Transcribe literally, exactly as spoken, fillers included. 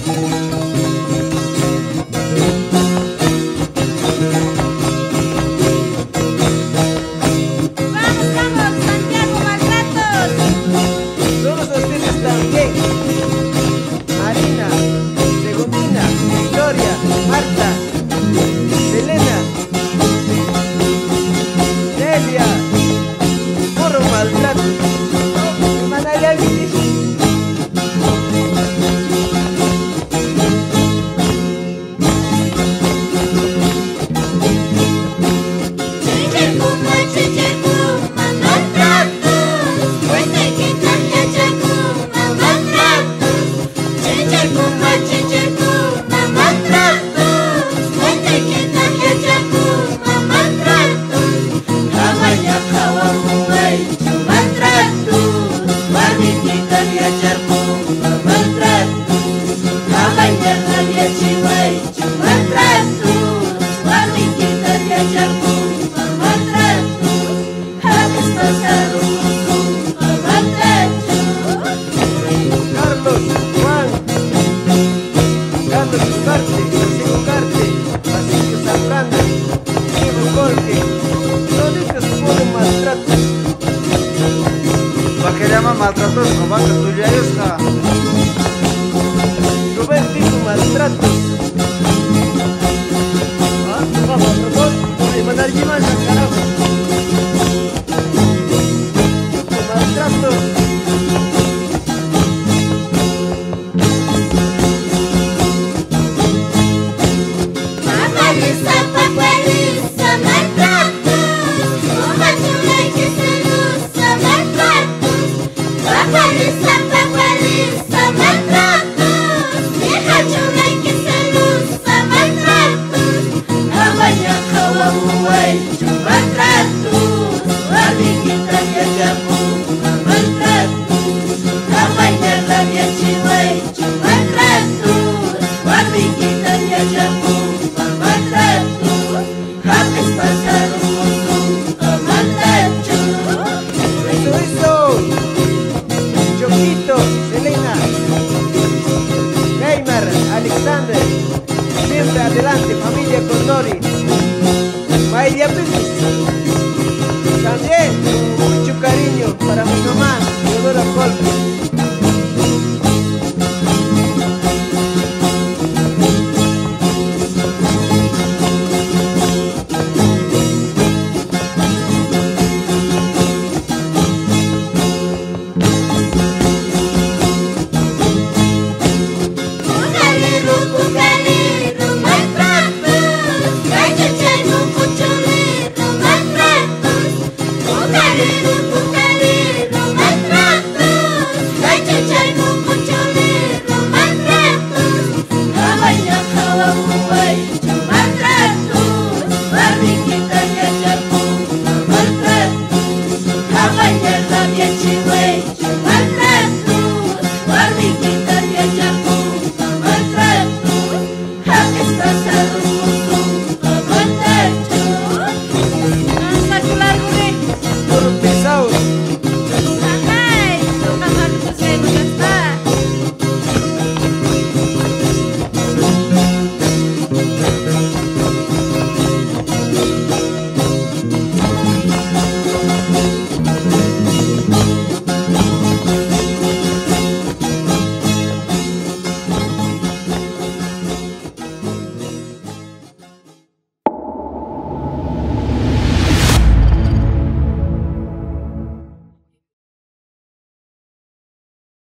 Maltratos, no vas a tuya esta. Rubén tipo maltratos. Ah, tu papá, maltratos. Ay, mandar llevar al carajo. Maltratos. Mamá lisa, papá lisa, maltratos. Uma chula que se luça, maltratos. Papá lisa, papá lisa, maltratos. Minha chula que se luça, maltratos. Amanhã kawamuai, maltratos. Amiguita minha japuna, maltratos. Amanhã la minha chiwai, maltratos. Amiguita minha japuna, maltratos. Rapaz passaram o mundo, maltratos. Eso, eso. Choquito, Selena, Neymar, Alexander, siempre adelante, familia Condori, Mayria Pipis, también con mucho cariño para mi mamá, Teodora Colpe.